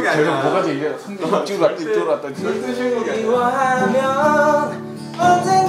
신곡이 아니야. 저녁 뭐가지 이래 상대 이쪽으로 왔다 이쪽으로 왔다. 12시 신곡이 아니야.